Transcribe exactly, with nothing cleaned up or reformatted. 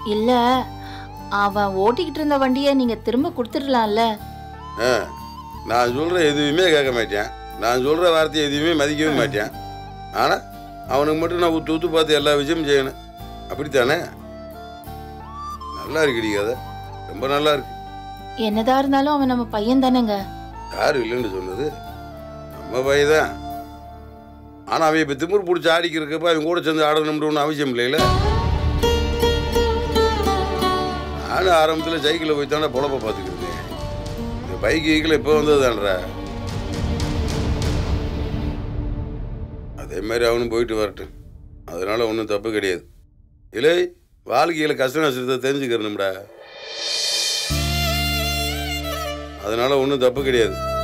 இல்ல அவன் ஓட்டிக்கிட்டு இருந்த வண்டியை நீங்க திரும்ப கொடுத்துடலாம்ல. நான் சொல்ற எதுவுமே கேட்க மாட்டேன், நான் சொல்ற வார்த்தையை எதுவுமே மதிக்கவே மாட்டேன். ஆனா அவனுக்கு மட்டும் நான் ஊத்து ஊத்து பார்த்து எல்லா விஷயமும் செய்யணும், அப்படித்தானே? நல்லா இருக்குடி கதை, ரொம்ப நல்லா இருக்கு. என்னதான் இருந்தாலும் அவன் நம்ம பையன் தானேங்க. யாரு இல்லைன்னு சொன்னது? நம்ம பையன் தான். ஆனா அவன் இப்ப திமிர் பிடிச்சி ஆடிக்கிறப்ப அவன் கூட சேர்ந்து ஆடணும்னு ஒன்றும் அவசியம் இல்லைல்ல. நானும் ஆரம்பத்தில் சைக்கிளில் போய் தானே பொழப்ப பார்த்துக்கிருந்தேன். இந்த பைக் கீக்கில் இப்போ வந்தது தான்றா. அதே மாதிரி அவனும் போயிட்டு வரட்டும், அதனால ஒன்றும் தப்பு கிடையாது. இல்லை, வாழ்க்கையில் கஷ்ட நஷ்டத்தை தெரிஞ்சுக்கிறணும்டா, அதனால ஒன்றும் தப்பு கிடையாது.